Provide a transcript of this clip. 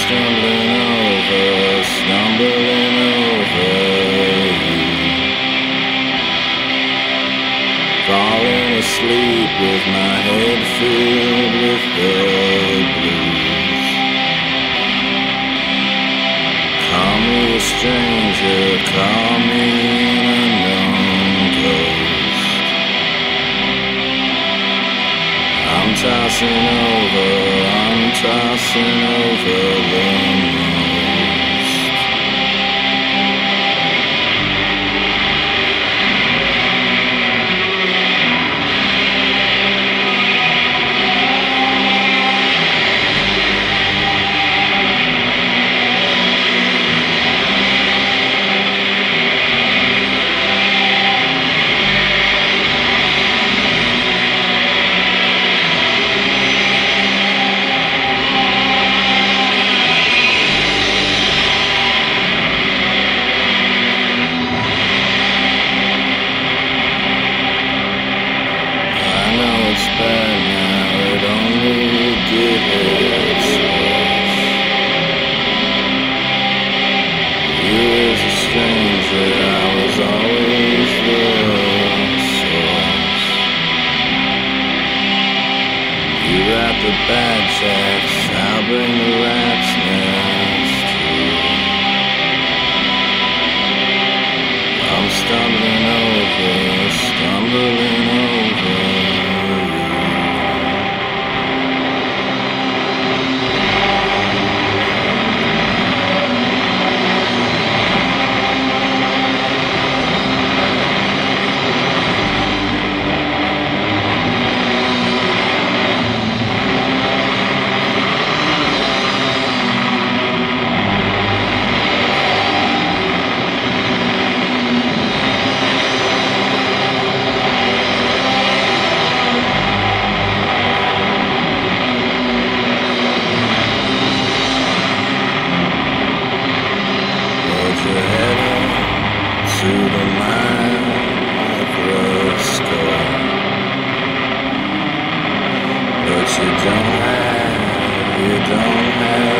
stumbling over you, falling asleep with my head filled with the blues. Call me a stranger, call me an unknown ghost. I'm tossing over the most. It's bad now, it only gets worse. You as a stranger, I was always the source. You write the bad checks, I'll bring the rat's nest too. I'm stumbling over to the microscope, but you don't have